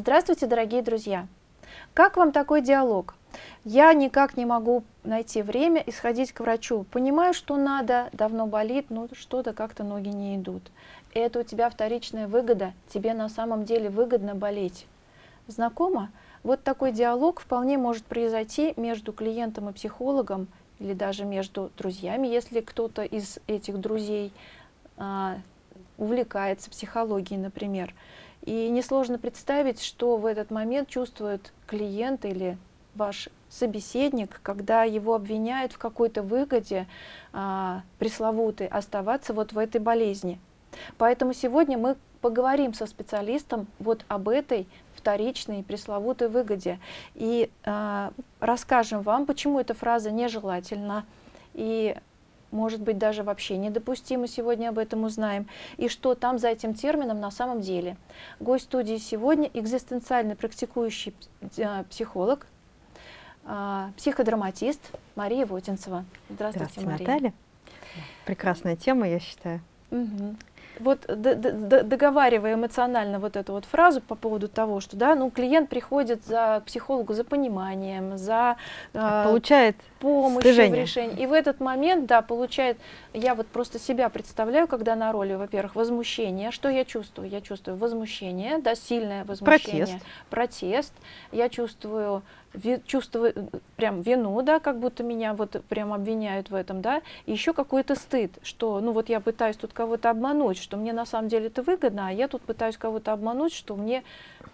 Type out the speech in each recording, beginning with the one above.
Здравствуйте, дорогие друзья! Как вам такой диалог? Я никак не могу найти время и сходить к врачу. Понимаю, что надо, давно болит, но что-то как-то ноги не идут. Это у тебя вторичная выгода, тебе на самом деле выгодно болеть. Знакомо? Вот такой диалог вполне может произойти между клиентом и психологом, или даже между друзьями, если кто-то из этих друзей увлекается психологией, например. И несложно представить, что в этот момент чувствует клиент или ваш собеседник, когда его обвиняют в какой-то выгоде пресловутой оставаться вот в этой болезни. Поэтому сегодня мы поговорим со специалистом вот об этой вторичной пресловутой выгоде и расскажем вам, почему эта фраза нежелательна и, может быть, даже вообще недопустимо, сегодня об этом узнаем, и что там за этим термином на самом деле. Гость студии сегодня — экзистенциально практикующий психолог, психодраматист Мария Вотинцева. Здравствуйте, Мария. Наталья. Прекрасная тема, я считаю. Угу. Вот договаривая эмоционально вот эту вот фразу по поводу того, что да, ну, клиент приходит к психологу за пониманием, за получает помощью в решении. И в этот момент, да, получает, я вот просто себя представляю, когда на роли, во-первых, возмущения. Что я чувствую? Я чувствую возмущение, да, сильное возмущение, протест. Я чувствую прям вину, да, как будто меня вот прям обвиняют в этом, да, и еще какой-то стыд, что, ну вот я пытаюсь тут кого-то обмануть, что мне на самом деле это выгодно, а я тут пытаюсь кого-то обмануть, что мне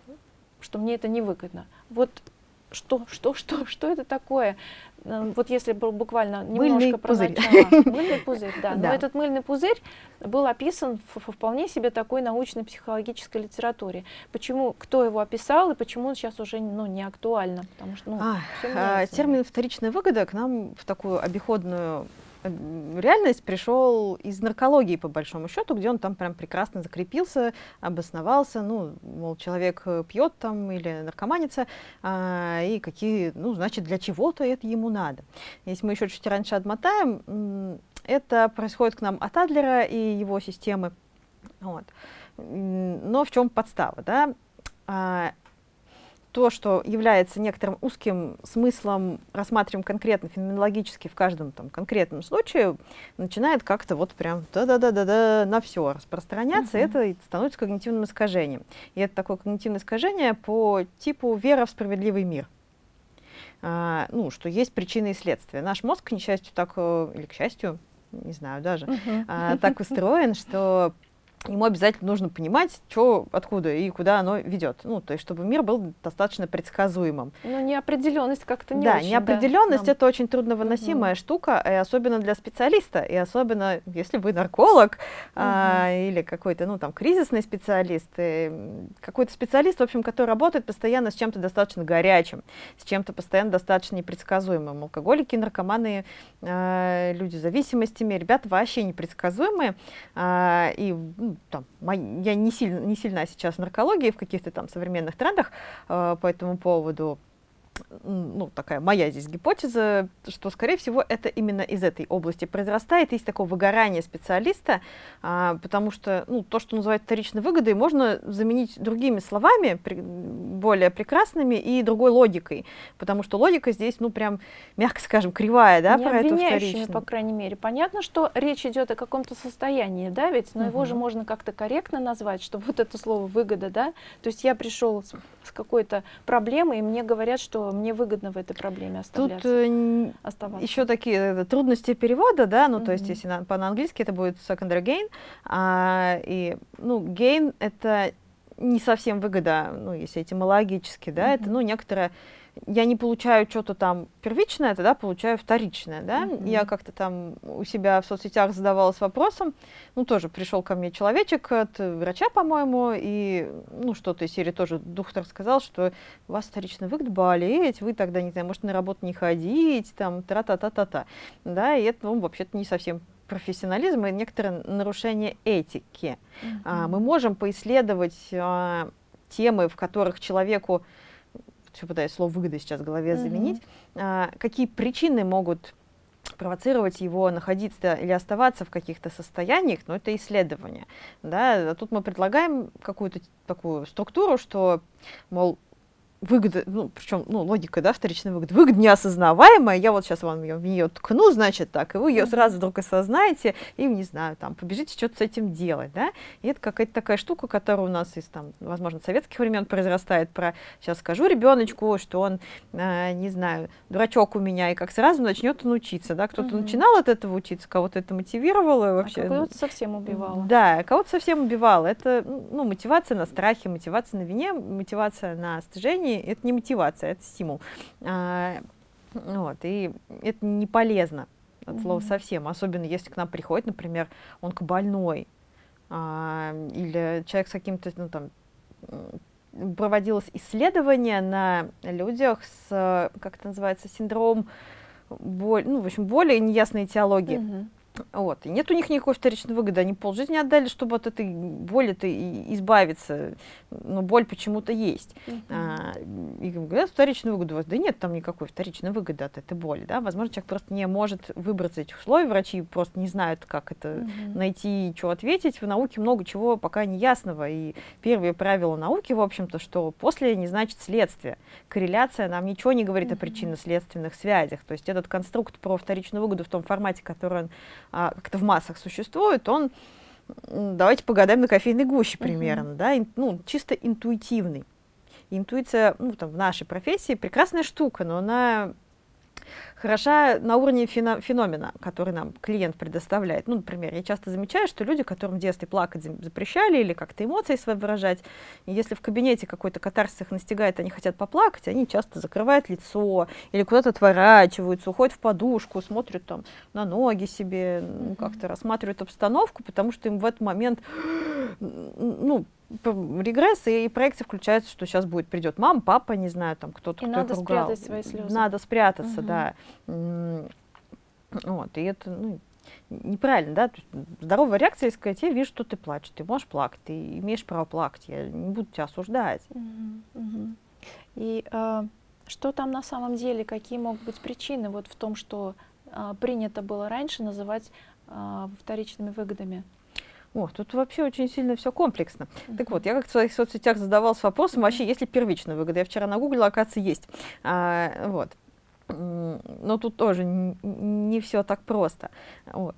это невыгодно. Вот что это такое? Вот если буквально немножко про начало. Мыльный пузырь, да. Но этот мыльный пузырь был описан в вполне себе такой научной психологической литературе. Почему, кто его описал и почему он сейчас уже не актуально? Потому что, термин «вторичная выгода» к нам в такую обиходную реальность пришел из наркологии, по большому счету, где он там прям прекрасно закрепился, обосновался, ну, мол, человек пьет там или наркоманится, и какие, ну, значит, для чего-то это ему надо. Если мы еще чуть раньше отмотаем, это происходит к нам от Адлера и его системы. Вот. Но в чем подстава, да? То, что является некоторым узким смыслом, рассматриваем конкретно, феноменологически в каждом там конкретном случае, начинает как-то вот прям на все распространяться, это становится когнитивным искажением. И это такое когнитивное искажение по типу вера в справедливый мир. Ну, что есть причины и следствия. Наш мозг, к несчастью, или к счастью, не знаю даже, так устроен, что ему обязательно нужно понимать, что, откуда и куда оно ведет. Ну, то есть, чтобы мир был достаточно предсказуемым. Ну, неопределенность как-то не очень. Да, неопределенность это очень трудновыносимая штука, и особенно для специалиста, и особенно если вы нарколог или какой-то, ну, там, кризисный специалист, какой-то специалист, в общем, который работает постоянно с чем-то достаточно горячим, с чем-то постоянно достаточно непредсказуемым. Алкоголики, наркоманы, люди с зависимостями, ребята вообще непредсказуемые, и там, я не сильна сейчас в наркологии, в каких-то там современных трендах по этому поводу. Ну, такая моя здесь гипотеза, что, скорее всего, это именно из этой области произрастает. Есть такое выгорание специалиста, потому что, ну, то, что называют вторичной выгодой, можно заменить другими словами, более прекрасными и другой логикой, потому что логика здесь, ну, прям, мягко скажем, кривая, да, про эту вторичную. По крайней мере. Понятно, что речь идет о каком-то состоянии, да, ведь, но его же можно как-то корректно назвать, чтобы вот это слово «выгода», да, то есть я пришел с какой-то проблемой, и мне говорят, что мне выгодно в этой проблеме оставаться. Тут еще такие трудности перевода, да, ну, то есть, если по-английски это будет secondary gain, и, ну, gain — это не совсем выгода, ну, если этимологически, да, это, ну, некоторая, я не получаю что-то там первичное, тогда получаю вторичное, да. Я как-то там у себя в соцсетях задавалась вопросом, ну, тоже пришел ко мне человечек от врача, по-моему, и, ну, что-то из серии тоже доктор сказал, что у вас вторичная выгода, болеть, вы тогда, не знаю, может, на работу не ходить, там, тра-та-та-та-та, да, и это, ну, вообще-то не совсем профессионализм и некоторое нарушение этики. Мы можем поисследовать темы, в которых человеку, все пытаюсь слово «выгода» сейчас в голове заменить, какие причины могут провоцировать его находиться или оставаться в каких-то состояниях, но это исследование. Да? А тут мы предлагаем какую-то такую структуру, что, мол, выгода, ну, причем, ну, логика, да, вторичная выгода, выгода неосознаваемая, я вот сейчас вам в нее ткну, значит, так, и вы ее сразу вдруг осознаете, и, не знаю, там, побежите что-то с этим делать, да, и это какая-то такая штука, которая у нас из, там, возможно, советских времен произрастает, про, сейчас скажу ребеночку, что он, не знаю, дурачок у меня, и как сразу начнет он учиться, да, кто-то начинал от этого учиться, кого-то это мотивировало вообще. А кого-то совсем убивало. Да, кого-то совсем убивало, это, ну, мотивация на страхе, мотивация на вине, мотивация на стыжении. Это не мотивация, это стимул. Вот, и это не полезно от слова совсем, особенно если к нам приходит, например, онкобольной, или человек с каким-то, ну, там, проводилось исследование на людях с, как это называется, синдром ну, в общем, более неясной этиологии. Вот. И нет у них никакой вторичной выгоды. Они полжизни отдали, чтобы от этой боли-то избавиться. Но боль почему-то есть. И говорят, вторичную выгоду у вас. Да нет там никакой вторичной выгоды от этой боли. Да? Возможно, человек просто не может выбраться из этих условий. Врачи просто не знают, как это найти, что ответить. В науке много чего пока не ясного. И первое правило науки, в общем-то, что после не значит следствие. Корреляция нам ничего не говорит о причинно-следственных связях. То есть этот конструкт про вторичную выгоду в том формате, который он как-то в массах существует, он, давайте погадаем на кофейной гуще примерно, да, ну, чисто интуитивный. Интуиция, ну, там, в нашей профессии прекрасная штука, но она хороша на уровне феномена, который нам клиент предоставляет. Ну, например, я часто замечаю, что люди, которым в детстве плакать запрещали или как-то эмоции свои выражать, и если в кабинете какой-то катарсис их настигает, они хотят поплакать, они часто закрывают лицо или куда-то отворачиваются, уходят в подушку, смотрят там на ноги себе, как-то рассматривают обстановку, потому что им в этот момент, ну, регресс и проекция включается, что сейчас придет мама, папа, не знаю, там кто-то, кто надо их ругал. спрятать свои слезы. Надо спрятаться, да. Вот, и это, ну, неправильно, да. То есть здоровая реакция, если сказать, я вижу, что ты плачешь, ты можешь плакать, ты имеешь право плакать, я не буду тебя осуждать. И что там на самом деле, какие могут быть причины вот в том, что принято было раньше называть вторичными выгодами? О, тут вообще очень сильно все комплексно. Так вот, я как в своих соцсетях задавалась вопросом, вообще есть ли первичная выгода. Я вчера нагуглила, оказывается, есть. Вот. Но тут тоже не все так просто. Вот.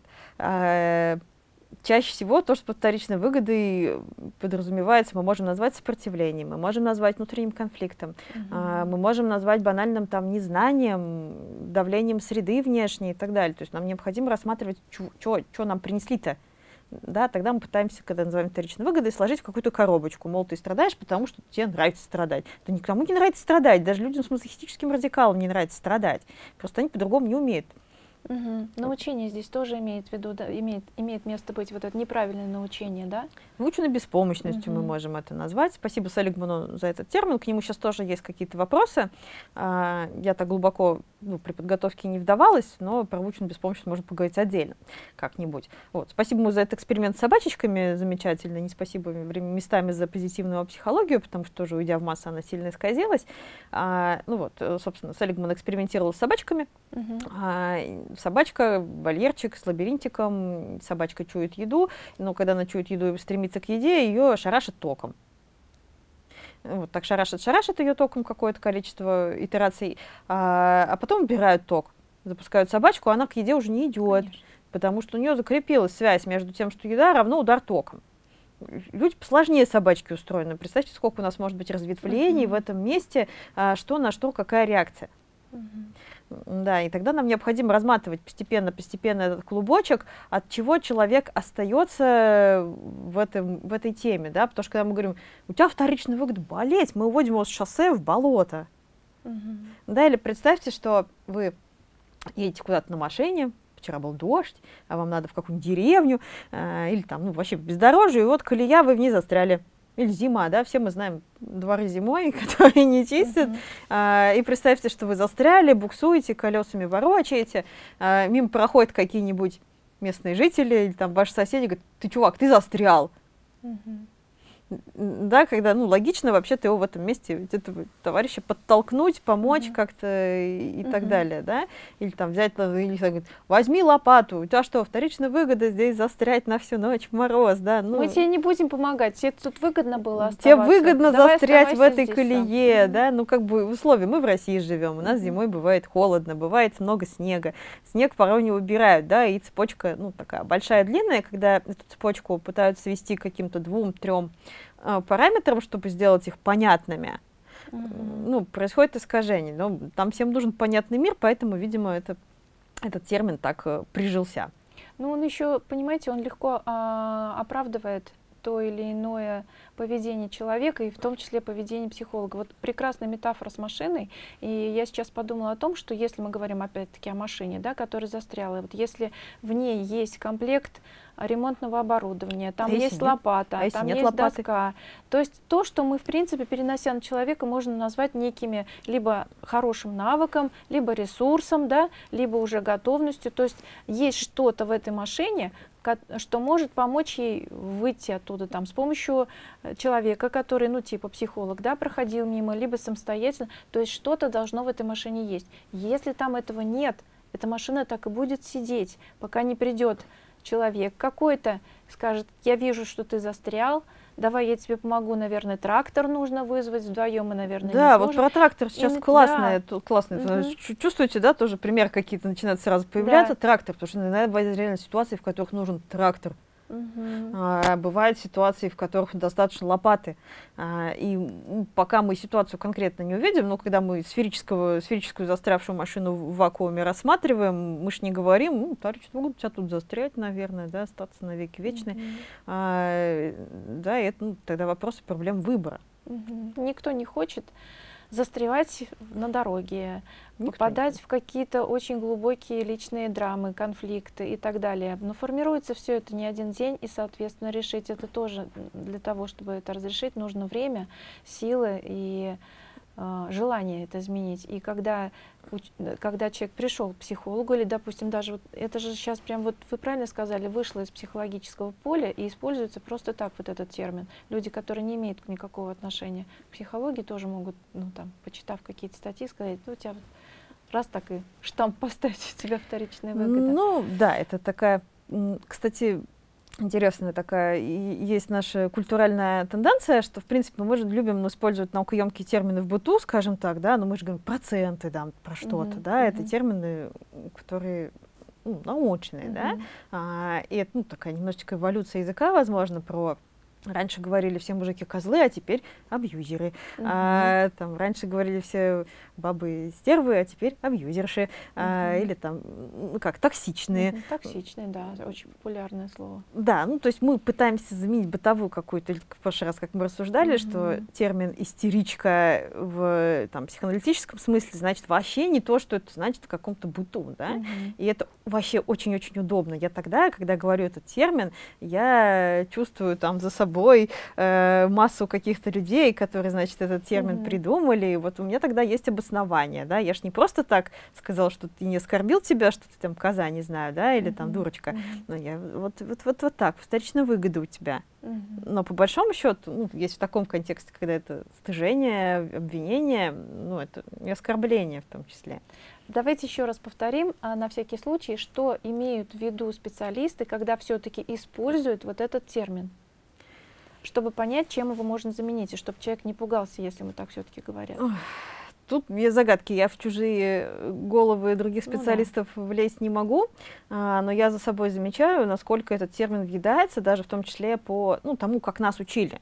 Чаще всего то, что под вторичной выгодой подразумевается, мы можем назвать сопротивлением, мы можем назвать внутренним конфликтом, мы можем назвать банальным там, незнанием, давлением среды внешней и так далее. То есть нам необходимо рассматривать, что нам принесли-то. Да, тогда мы пытаемся, когда называем вторичной выгодой, сложить в какую-то коробочку. Мол, ты страдаешь, потому что тебе нравится страдать. Да никому не нравится страдать. Даже людям с мазохистическим радикалом не нравится страдать. Просто они по-другому не умеют. Научение здесь тоже имеет в виду, да, имеет место быть, вот это неправильное научение, да? Наученной беспомощностью мы можем это назвать. Спасибо Селигману за этот термин. К нему сейчас тоже есть какие-то вопросы. Я так глубоко при подготовке не вдавалась, но про наученную беспомощность можно поговорить отдельно как-нибудь. Вот. Спасибо ему за этот эксперимент с собачечками замечательный. Не спасибо местами за позитивную психологию, потому что тоже, уйдя в массу, она сильно исказилась. Ну вот, собственно, Селигман экспериментировал с собачками. Собачка, вольерчик с лабиринтиком, собачка чует еду, но когда она чует еду и стремится к еде, ее шарашит током. Вот так шарашит ее током какое-то количество итераций, а потом убирают ток, запускают собачку, она к еде уже не идет, потому что у нее закрепилась связь между тем, что еда равно удар током. Люди посложнее собачки устроены. Представьте, сколько у нас может быть разветвлений в этом месте, что на что, какая реакция. Да, и тогда нам необходимо разматывать постепенно этот клубочек, от чего человек остается в этой теме, да, потому что когда мы говорим, у тебя вторичная выгода болеть, мы уводим его с шоссе в болото. Да, или представьте, что вы едете куда-то на машине, вчера был дождь, а вам надо в какую-нибудь деревню, или там, ну, вообще бездорожье, и вот колея, вы в ней застряли. Или зима, да, все мы знаем дворы зимой, которые не чистят. И представьте, что вы застряли, буксуете, колесами ворочаете, мимо проходят какие-нибудь местные жители, или там ваши соседи говорят, ты, чувак, ты застрял. Да, когда, ну, логично вообще-то его в этом месте, этого товарища подтолкнуть, помочь как-то и так далее, да, или там взять, или говорит, возьми лопату, у тебя что, вторичная выгода здесь застрять на всю ночь в мороз, да, ну. Мы тебе не будем помогать, тебе тут выгодно было оставаться. Тебе выгодно застрять в этой здесь колее, да, ну, как бы, в условии, мы в России живем, у нас зимой бывает холодно, бывает много снега, снег порой не убирают, да, и цепочка, ну, такая большая, длинная, когда эту цепочку пытаются свести к каким-то 2-3 параметрам, чтобы сделать их понятными, ну, происходит искажение. Но там всем нужен понятный мир, поэтому, видимо, этот термин так прижился. Ну, он еще, понимаете, он легко оправдывает то или иное поведение человека, и в том числе поведение психолога. Вот прекрасная метафора с машиной, и я сейчас подумала о том, что если мы говорим опять-таки о машине, да, которая застряла, вот если в ней есть комплект ремонтного оборудования, там есть лопата, там есть доска, то есть то, что мы, в принципе, перенося на человека, можно назвать некими либо хорошим навыком, либо ресурсом, да, либо уже готовностью, то есть есть что-то в этой машине, что может помочь ей выйти оттуда там с помощью человека, который, ну, типа психолог, да, проходил мимо, либо самостоятельно, то есть что-то должно в этой машине есть. Если там этого нет, эта машина так и будет сидеть, пока не придет человек какой-то, скажет, я вижу, что ты застрял, давай я тебе помогу, наверное, трактор нужно вызвать вдвоем, мы, наверное, да, вот про трактор сейчас классное, да. классное. Чувствуете, да, тоже пример какие-то начинают сразу появляться, трактор, потому что иногда бывают реально ситуации, в которых нужен трактор. Бывают ситуации, в которых достаточно лопаты. И пока мы ситуацию конкретно не увидим, но когда мы сферическую застрявшую машину в вакууме рассматриваем, мы же не говорим, ну, товарищ, могут тебя тут застрять, наверное, да, остаться навеки вечные. Да, и это, ну, тогда вопрос и проблем выбора. Никто не хочет застревать на дороге, попадать в какие-то очень глубокие личные драмы, конфликты и так далее. Но формируется все это не один день, и, соответственно, решить это тоже, для того, чтобы это разрешить, нужно время, силы и желание это изменить. И когда человек пришел к психологу, или, допустим, даже вот это же сейчас прям вот вы правильно сказали, вышло из психологического поля и используется просто так вот этот термин. Люди, которые не имеют никакого отношения к психологии, тоже могут, ну, там, почитав какие-то статьи, сказать, ну, у тебя вот раз так и штамп поставить, у тебя вторичная выгода. Ну, да, это такая, кстати, интересная такая, есть наша культуральная тенденция, что, в принципе, мы же любим использовать наукоемкие термины в быту, скажем так, да, но мы же говорим проценты, да, про что-то, да, это термины, которые, ну, научные, да, и это, ну, такая немножечко эволюция языка, возможно, про... Раньше говорили все мужики козлы, а теперь абьюзеры. Там, раньше говорили все бабы стервы, а теперь абьюзерши. Или там, ну как, токсичные. Токсичные, да, очень популярное слово. Да, ну то есть мы пытаемся заменить бытовую какую-то, в прошлый раз, как мы рассуждали, что термин истеричка в там, психоаналитическом смысле значит вообще не то, что это значит в каком-то быту, да. И это вообще очень-очень удобно. Я тогда, когда говорю этот термин, я чувствую там за собой массу каких-то людей, которые, значит, этот термин придумали. И вот у меня тогда есть обоснование, да, я ж не просто так сказала, что ты не оскорбил тебя, что ты там коза, не знаю, да, или там дурочка, но я вот так, вторичная выгода у тебя. Но по большому счету, ну, есть в таком контексте, когда это стыжение, обвинение, ну, это не оскорбление в том числе. Давайте еще раз повторим, на всякий случай, что имеют в виду специалисты, когда все-таки используют вот этот термин, чтобы понять, чем его можно заменить, и чтобы человек не пугался, если мы так все-таки говорят. Тут есть загадки, я в чужие головы других специалистов влезть не могу, но я за собой замечаю, насколько этот термин въедается, даже в том числе по тому, как нас учили.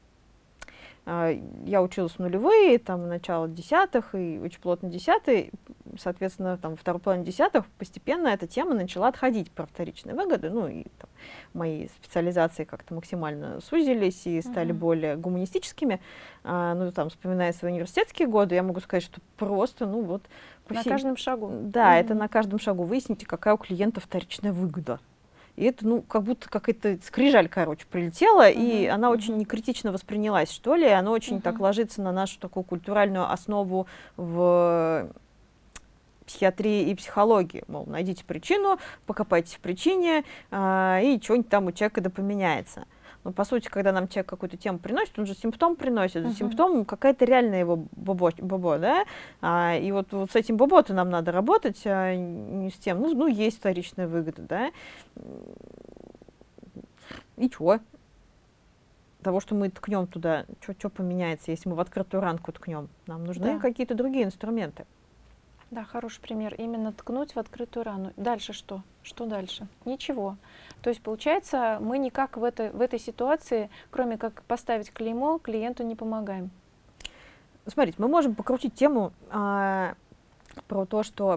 Я училась в нулевые, там, начало десятых, и очень плотно десятые, соответственно, там, во второй половине десятых постепенно эта тема начала отходить про вторичные выгоды, ну, и там, мои специализации как-то максимально сузились и стали более гуманистическими. Ну, там, вспоминая свои университетские годы, я могу сказать, что просто, ну, вот... На каждом шагу. Да, это на каждом шагу. Выясните, какая у клиента вторичная выгода. И это, ну, как будто какая-то скрижаль, короче, прилетела, и она очень некритично воспринялась, что ли, и она очень так ложится на нашу такую культуральную основу в психиатрии и психологии. Мол, найдите причину, покопайтесь в причине, и что-нибудь там у человека да поменяется. Но по сути, когда нам человек какую-то тему приносит, он же симптом приносит. За симптомом какая-то реальная его бобо, да? И вот с этим бобо-то нам надо работать, а не с тем, ну есть вторичная выгода, да? И чё? Того, что мы ткнем туда, что поменяется, если мы в открытую ранку ткнем? Нам нужны какие-то другие инструменты. Да, хороший пример. Именно ткнуть в открытую рану. Дальше что? Что дальше? Ничего. То есть, получается, мы никак в этой ситуации, кроме как поставить клеймо, клиенту не помогаем. Смотрите, мы можем покрутить тему про то, что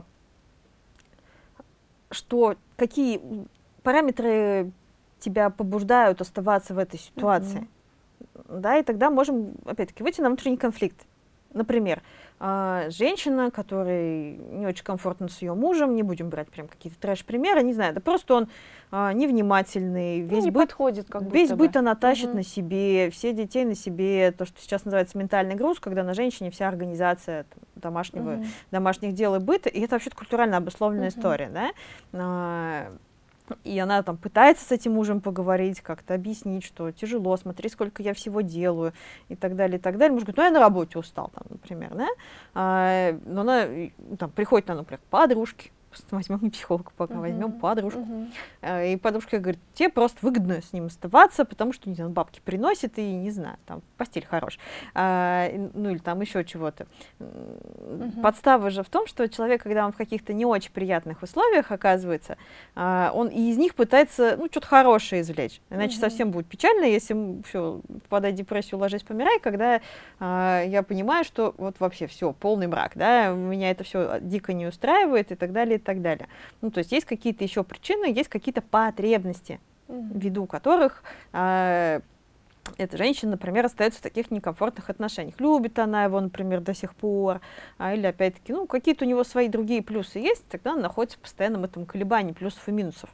какие параметры тебя побуждают оставаться в этой ситуации. Да, и тогда можем, опять-таки, выйти на внутренний конфликт. Например, женщина, которой не очень комфортно с ее мужем, не будем брать прям какие-то трэш-примеры, не знаю, да просто он невнимательный, весь быт она тащит на себе, все детей на себе, то, что сейчас называется ментальный груз, когда на женщине вся организация домашних дел и быта, и это вообще-то культурально обусловленная история, да. И она там пытается с этим мужем поговорить, как-то объяснить, что тяжело, смотри, сколько я всего делаю, и так далее, и так далее. Муж говорит, ну я на работе устал, там, например, да? Но она там, приходит, например, к подружке, возьмем не психолога пока, возьмем подружку. И подружка говорит, тебе просто выгодно с ним оставаться, потому что, не знаю, бабки приносит, и, не знаю, там, постель хорош. Ну, или там еще чего-то. Подстава же в том, что человек, когда он в каких-то не очень приятных условиях оказывается, он и из них пытается, ну, что-то хорошее извлечь. Иначе совсем будет печально, если все, попадай в депрессию, ложись, помирай, когда я понимаю, что вот вообще все, полный мрак, да, меня это все дико не устраивает, и так далее, и так далее. Ну, то есть есть какие-то еще причины, есть какие-то потребности, ввиду которых эта женщина, например, остается в таких некомфортных отношениях. Любит она его, например, до сих пор, или, опять-таки, ну, какие-то у него свои другие плюсы есть, тогда она находится в постоянном этом колебании плюсов и минусов.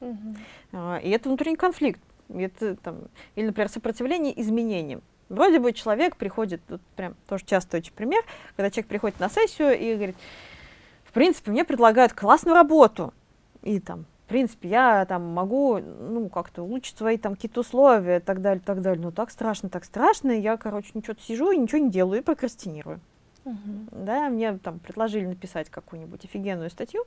И это внутренний конфликт. Это, там, или, например, сопротивление изменениям. Вроде бы человек приходит, вот прям тоже часто очень пример, когда человек приходит на сессию и говорит, в принципе, мне предлагают классную работу, и там, в принципе, я там могу, ну, как-то улучшить свои там какие-то условия, и так далее, но так страшно, и я, короче, что-то сижу и ничего не делаю, и прокрастинирую. Да, мне там предложили написать какую-нибудь офигенную статью,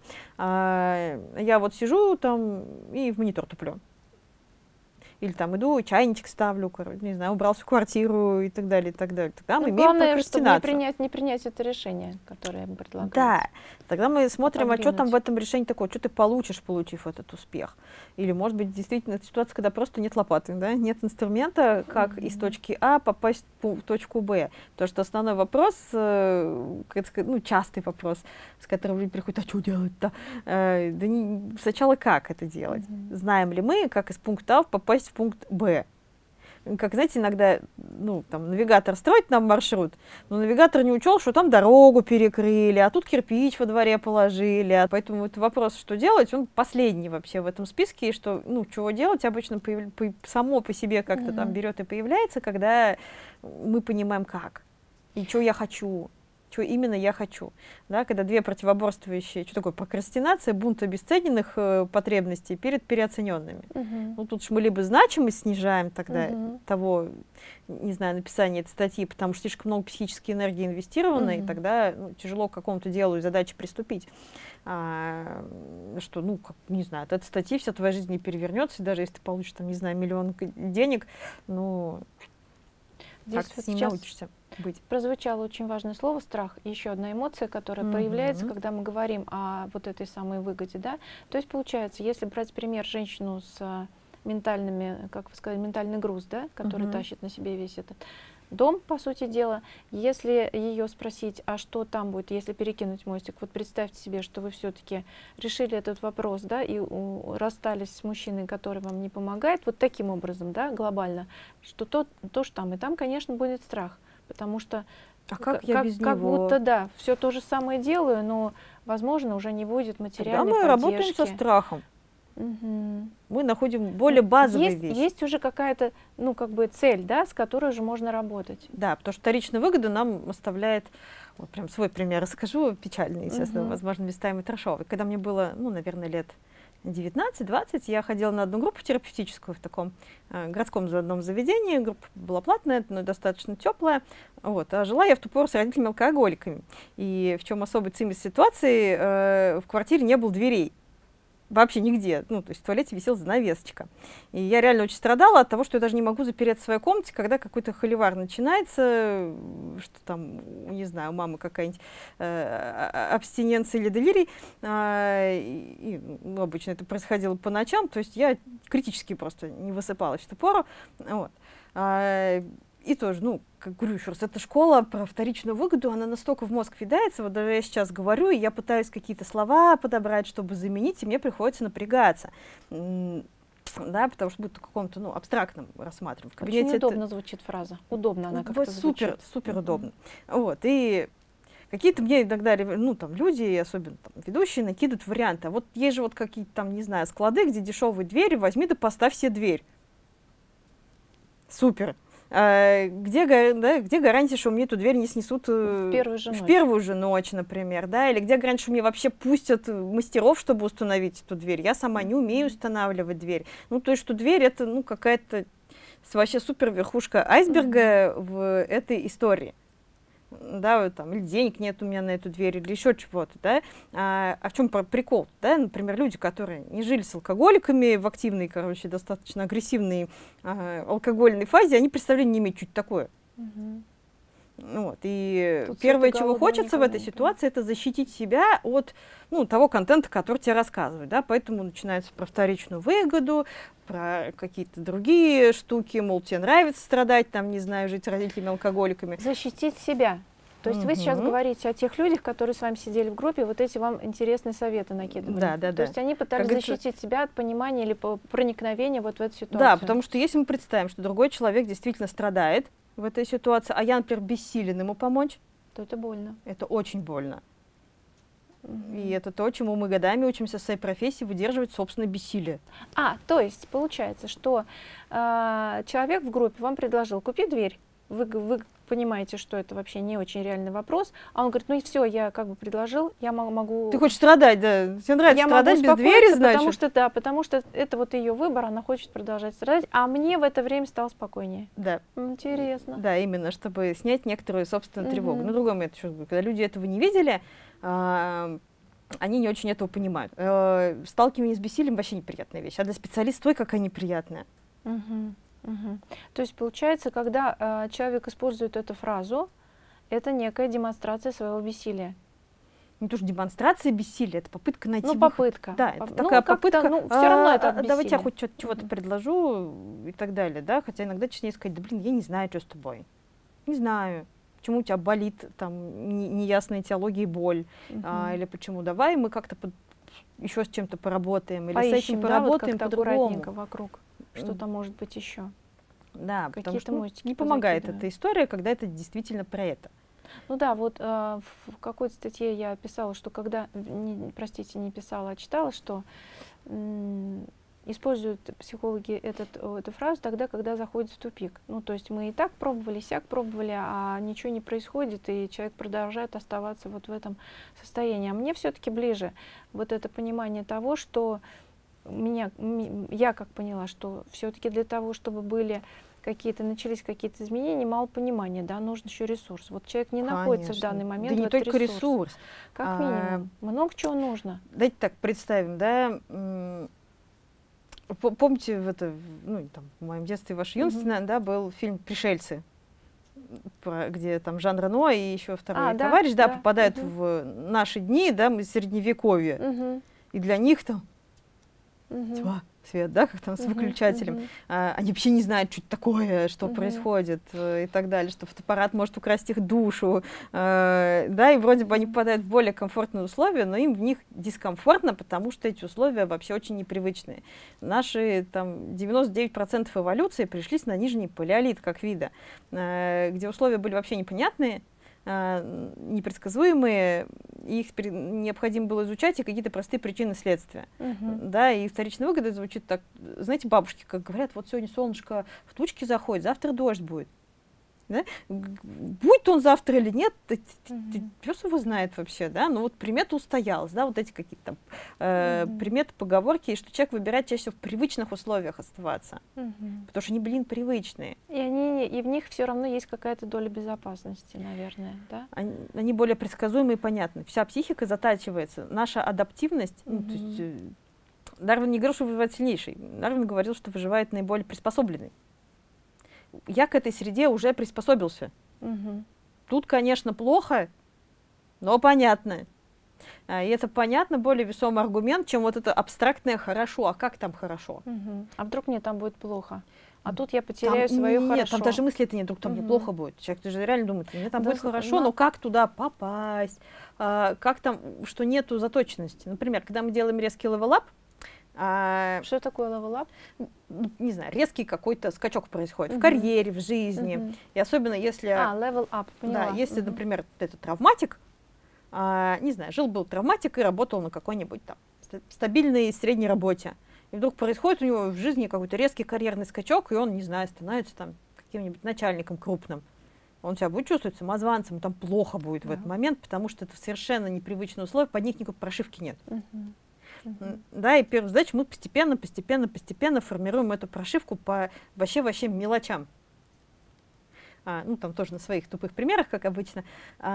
я вот сижу там и в монитор туплю. Или там иду, чайничек ставлю, не знаю, убрался в квартиру и так далее, и так далее. Тогда мы имеем прокрастинацию. Главное, не принять это решение, которое им предлагают. Да, тогда мы смотрим, а что там в этом решении такое, что ты получишь, получив этот успех. Или, может быть, действительно ситуация, когда просто нет лопаты, да? Нет инструмента, как из точки А попасть в точку Б. Потому что основной вопрос, ну, частый вопрос, с которым люди приходят, а что делать-то? Сначала как это делать? Знаем ли мы, как из пункта А попасть в пункт Б? Как, знаете, иногда, ну, там, навигатор строит нам маршрут, но навигатор не учел, что там дорогу перекрыли, а тут кирпич во дворе положили. Поэтому вот вопрос, что делать, он последний вообще в этом списке, и что, ну, чего делать, обычно само по себе как-то там берет и появляется, когда мы понимаем, как и что я хочу. Что именно я хочу. Да, когда две противоборствующие, что такое прокрастинация, бунт обесцененных потребностей перед переоцененными. Ну, тут же мы либо значимость снижаем тогда того, не знаю, написания этой статьи, потому что слишком много психической энергии инвестировано, и тогда тяжело к какому-то делу и задаче приступить. Что, ну, как, не знаю, от этой статьи вся твоя жизнь не перевернется, и даже если ты получишь, там, не знаю, миллион денег, ну, как ты с ним научишься быть. Прозвучало очень важное слово «страх». Еще одна эмоция, которая проявляется, когда мы говорим о вот этой самой выгоде. Да? То есть, получается, если брать пример женщину с ментальными, как вы сказали, ментальный груз, да, который тащит на себе весь этот дом, по сути дела, если ее спросить, а что там будет, если перекинуть мостик, вот представьте себе, что вы все-таки решили этот вопрос, да, и расстались с мужчиной, который вам не помогает, вот таким образом, да, глобально, что то, что там, и там, конечно, будет страх. Потому что как будто, да, все то же самое делаю, но, возможно, уже не будет материальной поддержки. Мы работаем со страхом. Мы находим более базовые вещи. Есть уже какая-то, ну, как бы цель, да, с которой уже можно работать. Да, потому что вторичная выгода нам оставляет, вот прям свой пример расскажу, печальный, естественно, возможно, местами трэшовый. Когда мне было, ну, наверное, лет 19-20 я ходила на одну группу терапевтическую в таком городском одном заведении. Группа была платная, но достаточно теплая. Вот. А жила я в ту пору с родителями-алкоголиками. И в чем особый цимис ситуации, в квартире не было дверей. Вообще нигде. Ну, то есть в туалете висела занавесочка. И я реально очень страдала от того, что я даже не могу запереться в своей комнате, когда какой-то холивар начинается, что там, не знаю, у мамы какая-нибудь абстиненция или делирий. Ну, обычно это происходило по ночам, то есть я критически просто не высыпалась в ту пору. Вот. И тоже, ну, как говорю еще раз, эта школа про вторичную выгоду, она настолько в мозг въедается, вот даже я сейчас говорю, и я пытаюсь какие-то слова подобрать, чтобы заменить, и мне приходится напрягаться. Да, потому что будет в каком-то, ну, абстрактном рассматриваем. Очень удобно звучит фраза. Удобно она как-то звучит. Супер удобно. Вот, и какие-то мне иногда, ну, там, люди, особенно там, ведущие, накидывают варианты. А вот есть же вот какие-то там, не знаю, склады, где дешевые двери, возьми да поставь себе дверь. Супер. Где гарантия, что мне эту дверь не снесут в первую же ночь, например, да? Или где гарантия, что мне вообще пустят мастеров, чтобы установить эту дверь? Я сама не умею устанавливать дверь. Ну, то есть, что дверь — это, ну, какая-то вообще супер верхушка айсберга в этой истории. Да, там, или денег нет у меня на эту дверь, или еще чего-то, да. А в чем прикол, да? Например, люди, которые не жили с алкоголиками в активной, короче, достаточно агрессивной алкогольной фазе, они представления не имеют, что это такое. Вот. И тут первое, чего хочется в этой ситуации, это защитить себя от, ну, того контента, который тебе рассказывают, да, поэтому начинается про вторичную выгоду, про какие-то другие штуки, мол, тебе нравится страдать, там, не знаю, жить с родителями-алкоголиками. Защитить себя. То есть вы сейчас говорите о тех людях, которые с вами сидели в группе, вот эти вам интересные советы накидывали. Да. То есть они пытались защитить себя от понимания или проникновения вот в эту ситуацию. Да, потому что если мы представим, что другой человек действительно страдает в этой ситуации, а я, например, бессилен ему помочь, то это больно. Это очень больно. И это то, чему мы годами учимся в своей профессии, выдерживать собственное бессилие. То есть получается, что человек в группе вам предложил: купи дверь. Вы понимаете, что это вообще не очень реальный вопрос, а он говорит: ну и все, я как бы предложил, я могу... Ты хочешь страдать, да? Тебе нравится страдать без двери, значит? Потому что это вот ее выбор, она хочет продолжать страдать, а мне в это время стало спокойнее. Да. Интересно. Да, именно, чтобы снять некоторую собственную тревогу. Но другой момент, когда люди этого не видели, они не очень этого понимают. Сталкивание с бессилием вообще неприятная вещь, а для специалиста ой, какая неприятная. То есть получается, когда человек использует эту фразу, это некая демонстрация своего бессилия. Не то, что демонстрация бессилия, это попытка найти выход. Попытка. Да, это такая попытка, все равно это давайте я хоть чего-то предложу и так далее, да, хотя иногда честнее сказать: да блин, я не знаю, что с тобой, не знаю, почему у тебя болит там неясная теология и боль, или почему, давай мы как-то еще с чем-то поработаем, или поищем, с этим поработаем по-другому. Вокруг. Что-то может быть еще. Да, потому что не помогает эта история, когда это действительно про это. Ну да, вот в какой-то статье я писала, что когда, не писала, а читала, что используют психологи эту фразу тогда, когда заходят в тупик. Ну, то есть мы и так пробовали, сяк пробовали, а ничего не происходит, и человек продолжает оставаться вот в этом состоянии. А мне все-таки ближе вот это понимание того, что я как поняла, что все-таки для того, чтобы начались какие-то изменения, мало понимания, да, нужен еще ресурс. Вот человек не находится в данный момент в этот ресурс. Как минимум. Много чего нужно. Давайте так представим, да, помните, в моем детстве, в вашей юности, да, был фильм «Пришельцы», где там Жан Рено и еще второй товарищ, попадают в наши дни, да, мы средневековье, и для них там тьма, свет, да, как там с выключателем. Они вообще не знают, что это такое, что происходит и так далее, что фотоаппарат может украсть их душу, да, и вроде бы они попадают в более комфортные условия, но им в них дискомфортно, потому что эти условия вообще очень непривычные. Наши там 99% эволюции пришлись на нижний палеолит как вида, где условия были вообще непонятные, непредсказуемые, их необходимо было изучать, и какие-то простые причины следствия. Да, и вторичная выгода звучит так, знаете, бабушки как говорят: вот сегодня солнышко в тучки заходит, завтра дождь будет. Да? Будет он завтра или нет, пес его знает вообще, да, но вот примета устоялась, да, вот эти какие-то приметы, поговорки, что человек выбирает чаще всего в привычных условиях оставаться, потому что они, блин, привычные. И в них все равно есть какая-то доля безопасности, наверное, да? Они более предсказуемы и понятны. Вся психика затачивается. Наша адаптивность, ну, то есть, Дарвин не говорил, что выживает сильнейший, Дарвин говорил, что выживает наиболее приспособленный. Я к этой среде уже приспособился. Тут, конечно, плохо, но понятно. И это понятно, более весомый аргумент, чем вот это абстрактное «хорошо». А как там хорошо? А вдруг мне там будет плохо? А тут я потеряю свое хорошо. Нет, там даже мысли это нет, вдруг там мне плохо будет. Человек же реально думает, мне там будет хорошо, но как туда попасть? Как там, что нету заточенности? Например, когда мы делаем резкий левелап, что такое левелап? Не знаю, резкий какой-то скачок происходит в карьере, в жизни. И особенно если... level up, поняла. Да, если, например, это травматик, не знаю, жил-был травматик и работал на какой-нибудь там стабильной средней работе. И вдруг происходит у него в жизни какой-то резкий карьерный скачок, и он, не знаю, становится там каким-нибудь начальником крупным. Он себя будет чувствовать самозванцем, там плохо будет в этот момент, потому что это совершенно непривычные условия, под них никакой прошивки нет. Да, и первая задача, мы постепенно формируем эту прошивку по вообще мелочам. Ну, там тоже на своих тупых примерах, как обычно.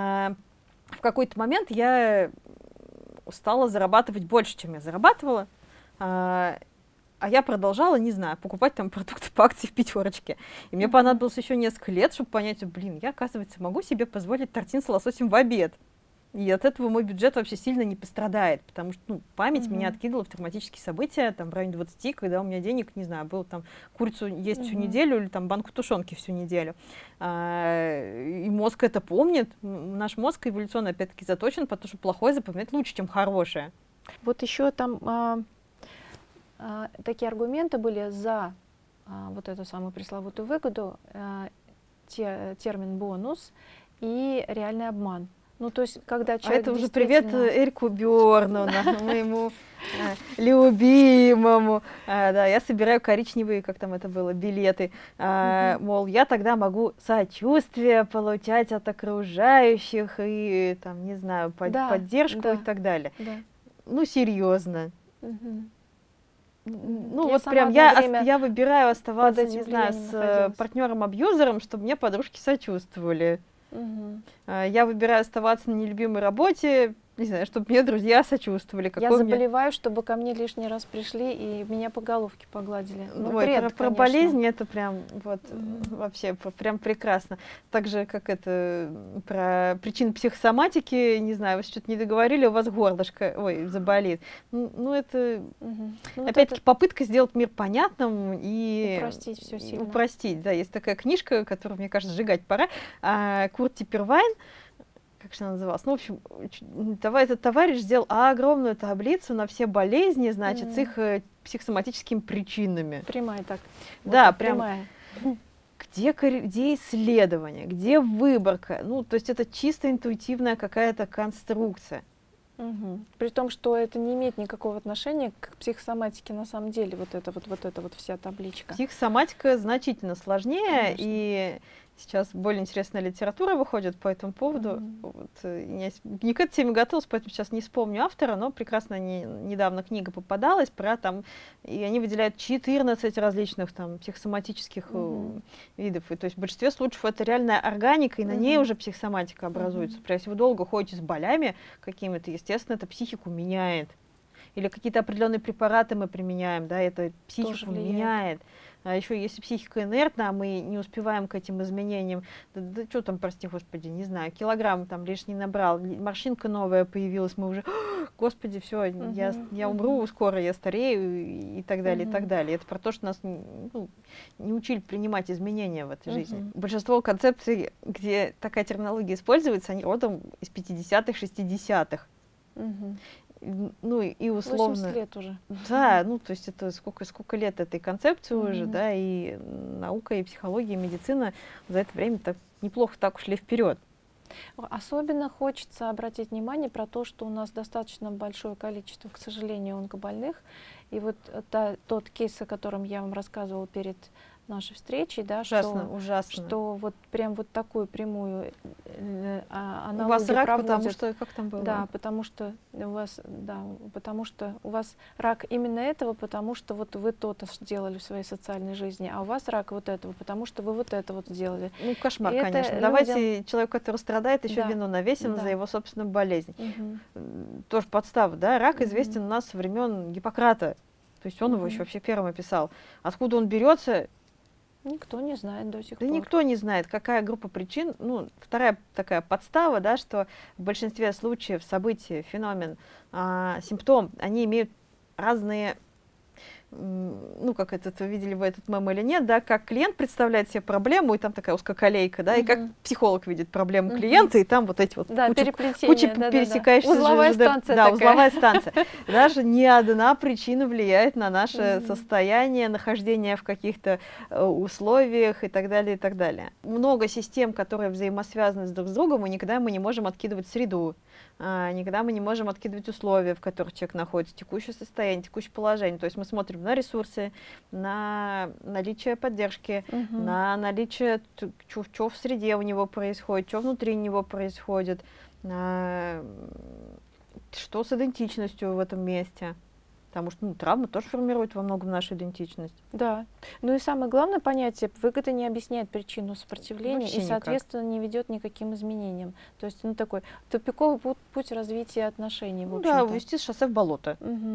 В какой-то момент я стала зарабатывать больше, чем я зарабатывала, а я продолжала, не знаю, покупать там продукты по акции в пятерочке. И мне понадобилось еще несколько лет, чтобы понять, блин, я, оказывается, могу себе позволить тортин с лососем в обед. И от этого мой бюджет вообще сильно не пострадает, потому что память меня откидывала в травматические события там, в районе 20, когда у меня денег, не знаю, было там курицу есть всю неделю или там банку тушенки всю неделю. И мозг это помнит. Наш мозг эволюционно опять-таки заточен, потому что плохое запоминать лучше, чем хорошее. Вот еще там такие аргументы были за вот эту самую пресловутую выгоду, термин «бонус» и реальный обман. Ну, то есть, когда человек это уже привет Эрику Бёрну, моему любимому. Да, я собираю коричневые, как там это было, билеты. Мол, я тогда могу сочувствие получать от окружающих и, там, не знаю, поддержку и так далее. Ну, серьезно. Ну, вот прям я выбираю оставаться, не знаю, с партнером-абьюзером, чтобы мне подружки сочувствовали. Я выбираю оставаться на нелюбимой работе, не знаю, чтобы мне друзья сочувствовали. Я заболеваю, чтобы ко мне лишний раз пришли и меня по головке погладили. Ну, бред, про болезнь это прям вот вообще прям прекрасно. Так же, как это про причины психосоматики, не знаю, вы что-то не договорили, у вас горлышко, заболит. Ну это опять-таки попытка сделать мир понятным и упростить все сильно. Упростить, да, есть такая книжка, которую, мне кажется, сжигать пора, Курт Типервайн, как же она называлась? Ну, в общем, этот товарищ сделал огромную таблицу на все болезни, значит, с их психосоматическими причинами. Прямая так. Да, вот прям. Прямая. Где исследование, где выборка? Ну, то есть это чисто интуитивная какая-то конструкция. При том, что это не имеет никакого отношения к психосоматике на самом деле, вот эта вся табличка. Психосоматика значительно сложнее, и сейчас более интересная литература выходит по этому поводу. Вот, я не к этой теме готовилась, поэтому сейчас не вспомню автора, но прекрасно недавно книга попадалась про там, и они выделяют 14 различных там психосоматических видов. И, то есть в большинстве случаев это реальная органика, и на ней уже психосоматика образуется. Например, если вы долго ходите с болями какими-то, естественно, это психику меняет. Или какие-то определенные препараты мы применяем, да, это психику меняет. А еще если психика инертна, а мы не успеваем к этим изменениям, да что там, прости господи, не знаю, килограмм там лишний набрал, морщинка новая появилась, мы уже, господи, все, я умру скоро, я старею и так далее, и так далее. Это про то, что нас не учили принимать изменения в этой жизни. Большинство концепций, где такая терминология используется, они родом из 50-х, 60-х. Ну и условно... 80 лет уже. Да, ну то есть это сколько лет этой концепции уже, да, и наука, и психология, и медицина за это время так неплохо так ушли вперед. Особенно хочется обратить внимание про то, что у нас достаточно большое количество, к сожалению, онкобольных. И вот тот кейс, о котором я вам рассказывала перед нашей встречи, да, ужасно. Что вот прям вот такую прямую аналогию у вас рак, проводят. потому что, как там было? Да, потому что у вас рак именно этого, потому что вот вы то-то сделали в своей социальной жизни, а у вас рак вот этого, потому что вы вот это вот сделали. Ну, кошмар, и конечно. Давайте человек, который страдает, еще вину навесим за его собственную болезнь. Тоже подстава, да? Рак известен у нас со времен Гиппократа. То есть он его еще вообще первым описал. Откуда он берется? Никто не знает до сих пор. Да никто не знает, какая группа причин. Ну, вторая такая подстава, да, что в большинстве случаев события, феномен, симптом, они имеют разные, ну, как это, видели вы этот мем или нет, да, как клиент представляет себе проблему, и там такая узкоколейка, да, и как психолог видит проблему клиента, и там вот эти вот куча пересекающихся... Узловая станция да, такая. узловая станция. Даже ни одна причина влияет на наше состояние, нахождение в каких-то условиях и так далее, и так далее. Много систем, которые взаимосвязаны друг с другом, и никогда мы не можем откидывать среду, никогда мы не можем откидывать условия, в которых человек находится, текущее состояние, текущее положение. То есть мы смотрим на ресурсы, на наличие поддержки, на наличие, что в среде у него происходит, что внутри него происходит, что с идентичностью в этом месте. Потому что травма тоже формирует во многом нашу идентичность. Да. Ну и самое главное понятие, выгода не объясняет причину сопротивления вообще и, соответственно, не ведет никаким изменениям. То есть, такой тупиковый путь развития отношений, в общем-то. Да, увести с шоссе в болото.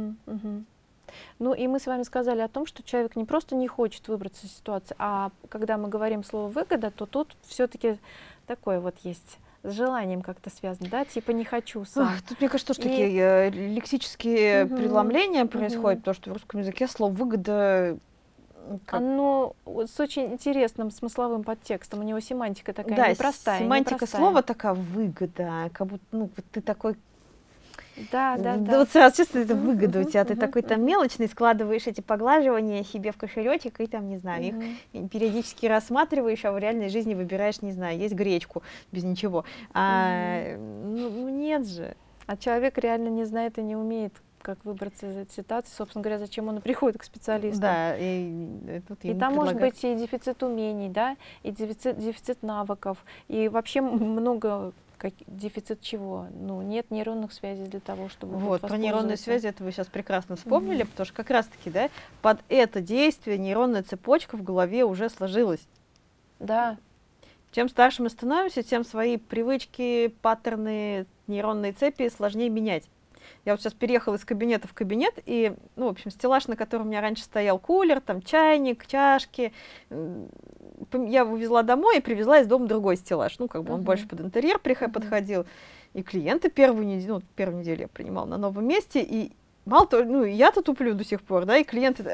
Ну и мы с вами сказали о том, что человек не просто не хочет выбраться из ситуации, а когда мы говорим слово «выгода», то тут все-таки такое вот есть... с желанием как-то связано, да, типа не хочу сам. Тут, мне кажется, тоже такие лексические преломления происходят, потому что в русском языке слово «выгода» оно с очень интересным смысловым подтекстом, у него семантика такая непростая. Семантика слова такая «выгода», как будто, ну, ты такой... Да. Вот сразу чувствую, это выгода у тебя, ты такой там мелочный, складываешь эти поглаживания себе в кошелечек и там, не знаю, их периодически рассматриваешь, а в реальной жизни выбираешь, не знаю, есть гречку без ничего. Ну нет же. А человек реально не знает и не умеет, как выбраться из этой ситуации, собственно говоря, зачем он и приходит к специалисту. Да, и там может быть и дефицит умений, да, и дефицит навыков, и вообще много... Дефицит чего? Ну, нет нейронных связей для того, чтобы... Вот, про нейронные связи это вы сейчас прекрасно вспомнили, потому что как раз-таки, да, под это действие нейронная цепочка в голове уже сложилась. Да. Чем старше мы становимся, тем свои привычки, паттерны, нейронные цепи сложнее менять. Я вот сейчас переехала из кабинета в кабинет, и, ну, в общем, стеллаж, на котором у меня раньше стоял кулер, там чайник, чашки, я увезла домой и привезла из дома другой стеллаж. Ну, как бы он больше под интерьер подходил. И клиенты первую неделю я принимала на новом месте, и мало того, ну, я-то туплю до сих пор, да, и клиенты,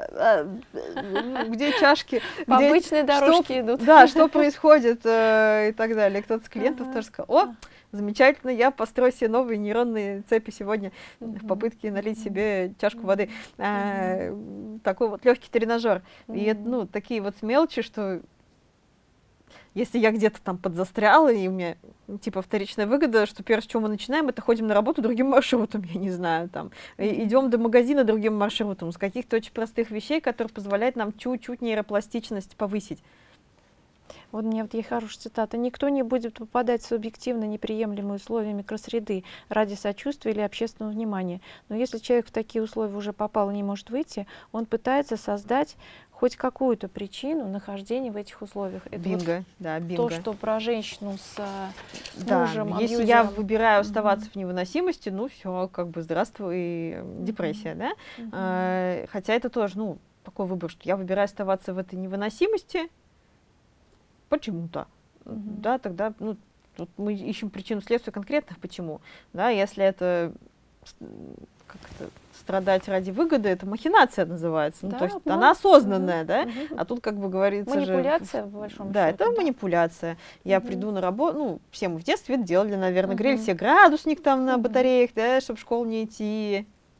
где чашки? По обычной дорожке идут. Да, что происходит и так далее. Кто-то с клиентов тоже сказал, замечательно, я построю себе новые нейронные цепи сегодня в попытке налить себе чашку воды. Такой вот легкий тренажер. И это, ну, такие вот мелочи, что если я где-то там подзастряла, и у меня типа вторичная выгода, что первое, с чего мы начинаем, это ходим на работу другим маршрутом, я не знаю, там, идем до магазина другим маршрутом, с каких-то очень простых вещей, которые позволяют нам чуть-чуть нейропластичность повысить. Вот у меня вот есть хорошая цитата. «Никто не будет попадать в субъективно неприемлемые условия микросреды ради сочувствия или общественного внимания. Но если человек в такие условия уже попал и не может выйти, он пытается создать хоть какую-то причину нахождения в этих условиях». Это бинго, вот да, бинго. то, что про женщину с мужем, если абьюзером. я выбираю оставаться в невыносимости, ну все, как бы здравствуй, депрессия, да? Хотя это тоже, ну, такой выбор, что я выбираю оставаться в этой невыносимости, почему-то, да, тогда, ну, тут мы ищем причину следствия конкретных почему, да, если это как-то страдать ради выгоды, это махинация называется, ну, то есть она осознанная, да, а тут как бы говорится манипуляция, по большому да, счету. это манипуляция. Я приду на работу, ну, все мы в детстве это делали, наверное, грели все градусник там на батареях, да, чтобы в школу не идти.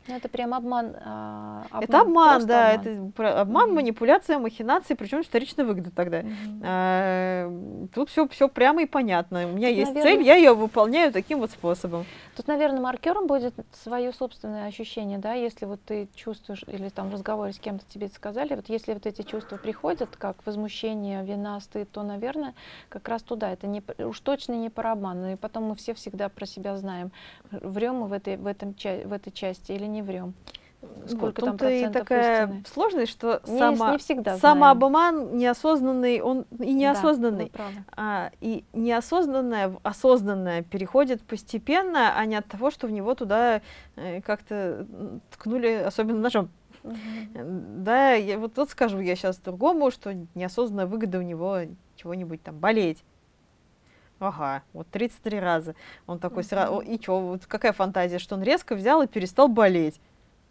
Ну, это прям обман. Это обман, да, обман. это обман, манипуляция, махинации, причем вторичная выгода тогда. Тут все прямо и понятно. У меня есть цель, я ее выполняю таким вот способом. Тут, наверное, маркером будет свое собственное ощущение, да, если вот ты чувствуешь, или там в разговоре с кем-то тебе это сказали, вот если вот эти чувства приходят, как возмущение, вина, стыд, то, наверное, как раз туда. Это не, уж точно не про обман. И потом мы все всегда про себя знаем, врем мы в этой части или не врем. Сколько там процентов и такая истины. сложность, что не всегда самообман неосознанный, он и неосознанный. Да, и неосознанное в осознанное переходит постепенно, а не от того, что в него туда как-то ткнули, особенно ножом. Да, вот тут скажу я сейчас другому, что неосознанная выгода у него чего-нибудь там болеть. Ага, вот 33 раза. Он такой сразу, и что, вот какая фантазия, что он резко взял и перестал болеть.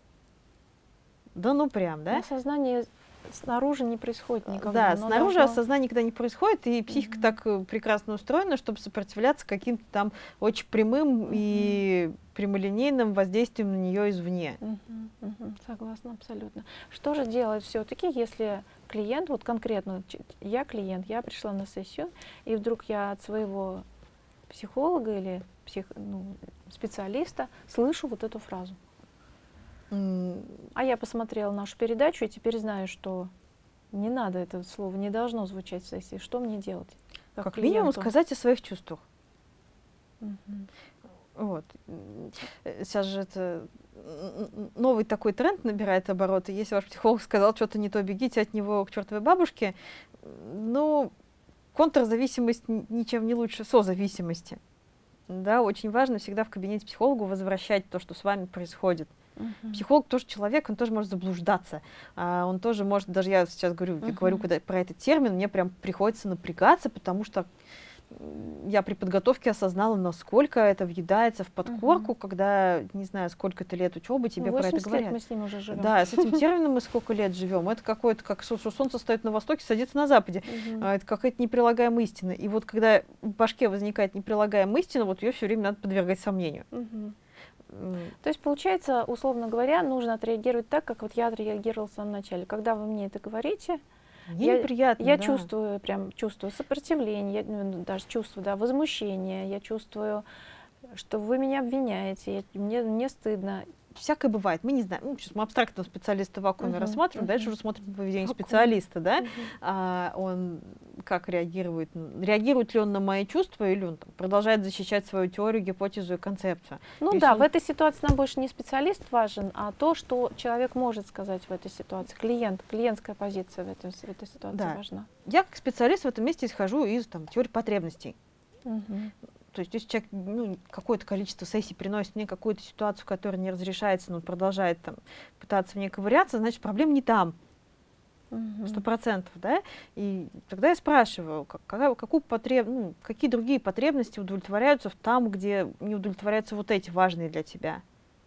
Да ну прям, да? Осознание снаружи не происходит никогда. Да, снаружи осознание никогда не происходит, и психика так прекрасно устроена, чтобы сопротивляться каким-то там очень прямым и прямолинейным воздействием на нее извне. Согласна, абсолютно. Что же делать все-таки, если клиент, вот конкретно я клиент, я пришла на сессию, и вдруг я от своего психолога или специалиста слышу вот эту фразу? А я посмотрела нашу передачу и теперь знаю, что не надо это слово, не должно звучать в сессии. Что мне делать? Как минимум сказать о своих чувствах. Вот. Сейчас же это новый такой тренд набирает обороты. Если ваш психолог сказал что-то не то, бегите от него к чертовой бабушке. Ну, контрзависимость ничем не лучше созависимости. Да, очень важно всегда в кабинете психологу возвращать то, что с вами происходит. Психолог тоже человек, он тоже может заблуждаться. Он тоже может, даже я сейчас говорю, когда про этот термин, мне прям приходится напрягаться, потому что я при подготовке осознала, насколько это въедается в подкорку, когда, не знаю, сколько-то лет учебы тебе про это говорят. Лет мы с ним уже живем. Да, с этим термином мы сколько лет живем. Это какое-то, как солнце стоит на востоке, садится на западе. Это какая-то неприлагаемая истина. И вот когда в башке возникает неприлагаемая истина, вот ее все время надо подвергать сомнению. То есть, получается, условно говоря, нужно отреагировать так, как вот я отреагировала в самом начале. Когда вы мне это говорите, мне неприятно, я чувствую, чувствую сопротивление, даже чувствую, возмущение, я чувствую, что вы меня обвиняете, мне стыдно. Всякое бывает, мы не знаем. Сейчас мы абстрактного специалиста в вакууме рассматриваем, дальше уже смотрим поведение специалиста, да? Он как реагирует? Реагирует ли он на мои чувства, или он продолжает защищать свою теорию, гипотезу и концепцию? Ну да, в этой ситуации нам больше не специалист важен, а то, что человек может сказать в этой ситуации. Клиентская позиция в этой ситуации важна. Я как специалист в этом месте исхожу из теории потребностей. То есть, если человек какое-то количество сессий приносит мне какую-то ситуацию, которая не разрешается, но продолжает пытаться в ней ковыряться, значит, проблема не там. 100%, да? И тогда я спрашиваю, какие другие потребности удовлетворяются там, где не удовлетворяются вот эти важные для тебя.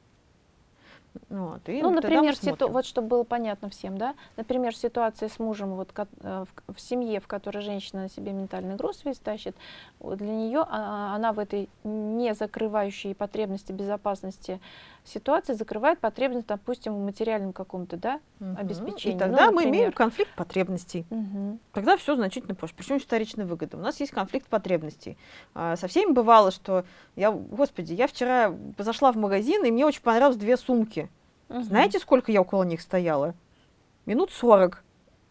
Например, вот чтобы было понятно всем, да, например, ситуация с мужем в семье, в которой женщина на себе ментальный груз весь тащит, для нее она в этой не закрывающей потребности безопасности ситуации закрывает потребность, допустим, в материальном каком-то, обеспечении. И тогда мы имеем конфликт потребностей. Тогда все значительно позже. Причем вторичная выгода. У нас есть конфликт потребностей. Со всеми бывало, что я вчера зашла в магазин, и мне очень понравилось 2 сумки. Знаете, сколько я около них стояла? Минут 40.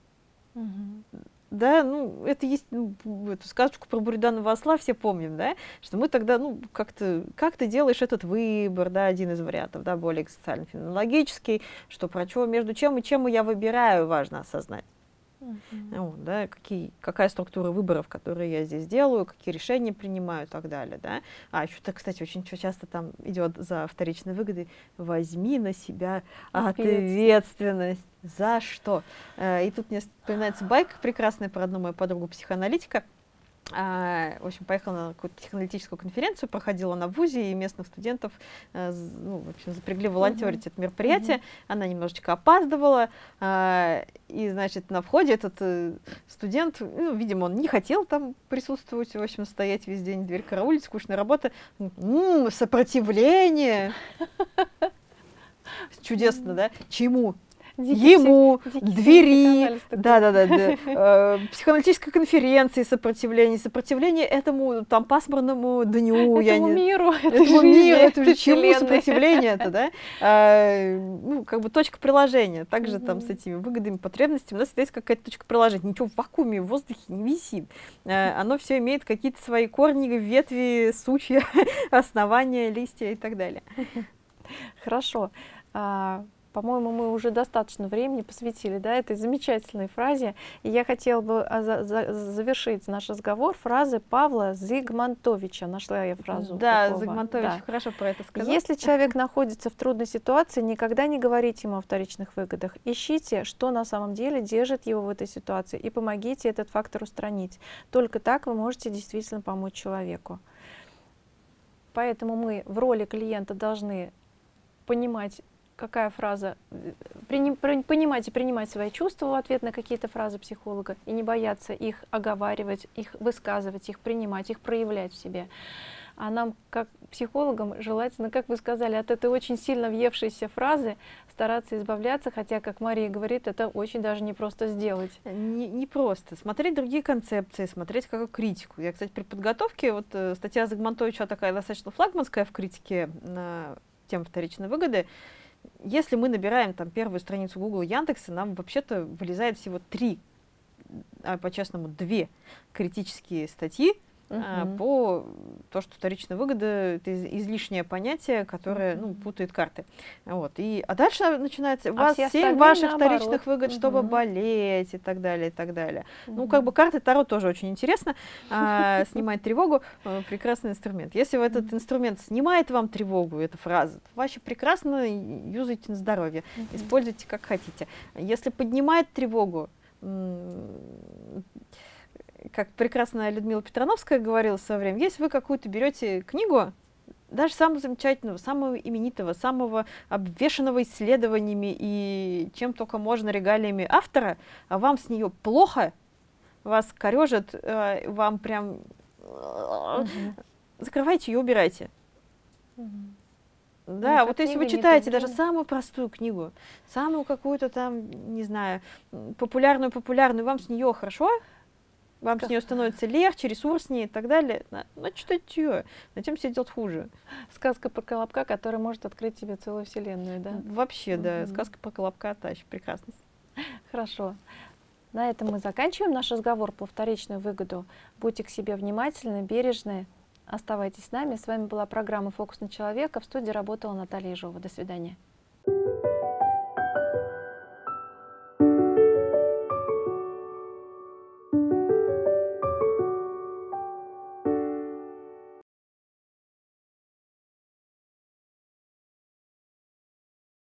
Да, это есть, эту сказочку про Буриданова осла все помним, да, что мы тогда, как ты делаешь этот выбор, да, один из вариантов, да, более социально-феноменологический, что между чем и чем я выбираю, важно осознать. Да, какая структура выборов, которые я здесь делаю, какие решения принимаю и так далее. Да. Еще-то, кстати, очень часто там идет за вторичной выгодой: возьми на себя ответственность. За что? И тут мне вспоминается байка прекрасная про одну мою подругу-психоаналитика. В общем, поехала на какую-то психоаналитическую конференцию, проходила на ВУЗе, и местных студентов запрягли волонтерить это мероприятие. Она немножечко опаздывала, и, значит, на входе этот студент, видимо, он не хотел там присутствовать, в общем, стоять весь день, дверь караулить, скучная работа. Сопротивление! чудесно, да? Чему? Ему, двери, психоаналитической конференции сопротивление этому там пасмурному дню, этому миру, это же чему сопротивление-то, да? Ну, как бы точка приложения, также там с этими выгодами, потребностями, у нас есть какая-то точка приложения, ничего в вакууме, в воздухе не висит, оно все имеет какие-то свои корни, ветви, сучья, основания, листья и так далее. Хорошо. По-моему, мы уже достаточно времени посвятили, да, этой замечательной фразе. И я хотела бы завершить наш разговор фразой Павла Зигмантовича. Нашла я фразу. Да, такого. Зигмантович хорошо про это сказал. Если человек находится в трудной ситуации, никогда не говорите ему о вторичных выгодах. Ищите, что на самом деле держит его в этой ситуации, и помогите этот фактор устранить. Только так вы можете действительно помочь человеку. Поэтому мы в роли клиента должны понимать, какая фраза, понимать и принимать свои чувства в ответ на какие-то фразы психолога, и не бояться их оговаривать, их высказывать, их принимать, их проявлять в себе. А нам, как психологам, желательно, как вы сказали, от этой очень сильно въевшейся фразы стараться избавляться, хотя, как Мария говорит, это очень даже непросто сделать. Не просто. Смотреть другие концепции, смотреть какую критику. Я, кстати, при подготовке, вот статья Зигмантовича такая достаточно флагманская в критике на тему вторичной выгоды. Если мы набираем там первую страницу Google, Яндекса, нам вообще-то вылезает всего 3, а по-честному 2 критические статьи по то, что вторичная выгода — это излишнее понятие, которое путает карты. Вот. А дальше начинается: у вас 7 ваших вторичных выгод, чтобы болеть, и так далее, и так далее. Ну, как бы карты Таро тоже очень интересно, снимает тревогу, прекрасный инструмент. Если этот инструмент снимает вам тревогу, эта фраза, то вообще прекрасно юзайте на здоровье, используйте как хотите. Если поднимает тревогу, как прекрасно Людмила Петрановская говорила в свое время, если вы какую-то берете книгу, даже самого замечательного, самого именитого, самого обвешанного исследованиями и чем только можно регалиями автора, а вам с нее плохо, вас корежит, вам прям... Закрывайте ее, убирайте. Да, вот если вы читаете даже самую простую книгу, самую какую-то там, не знаю, популярную, вам с нее хорошо, вам с нее становится легче, ресурснее и так далее. Но читайте ее, зачем себе делать хуже? Сказка про Колобка, которая может открыть тебе целую вселенную, да? Вообще, да, сказка про Колобка, тащит, прекрасно. Хорошо. На этом мы заканчиваем наш разговор про вторичную выгоду. Будьте к себе внимательны, бережны. Оставайтесь с нами. С вами была программа «Фокус на человека». В студии работала Наталья Ежова. До свидания.